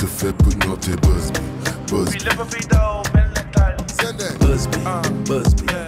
te fais pour noter Busby. Puis le papier d'eau, belle lettre. Busby, Busby.